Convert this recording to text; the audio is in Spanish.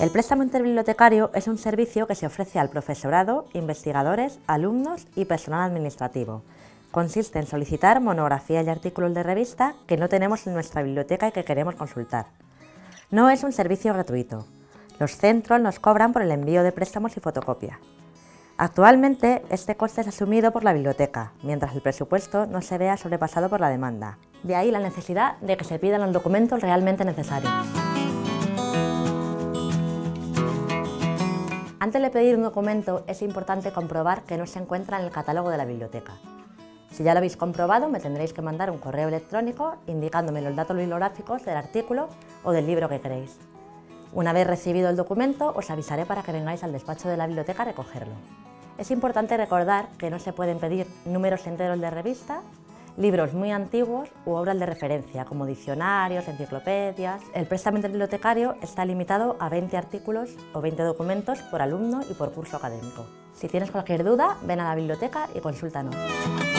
El préstamo interbibliotecario es un servicio que se ofrece al profesorado, investigadores, alumnos y personal administrativo. Consiste en solicitar monografías y artículos de revista que no tenemos en nuestra biblioteca y que queremos consultar. No es un servicio gratuito. Los centros nos cobran por el envío de préstamos y fotocopia. Actualmente, este coste es asumido por la biblioteca, mientras el presupuesto no se vea sobrepasado por la demanda. De ahí la necesidad de que se pidan los documentos realmente necesarios. Antes de pedir un documento es importante comprobar que no se encuentra en el catálogo de la biblioteca. Si ya lo habéis comprobado, me tendréis que mandar un correo electrónico indicándome los datos bibliográficos del artículo o del libro que queréis. Una vez recibido el documento, os avisaré para que vengáis al despacho de la biblioteca a recogerlo. Es importante recordar que no se pueden pedir números enteros de revista, libros muy antiguos u obras de referencia, como diccionarios, enciclopedias. El préstamo interbibliotecario está limitado a 20 artículos o 20 documentos por alumno y por curso académico. Si tienes cualquier duda, ven a la biblioteca y consúltanos.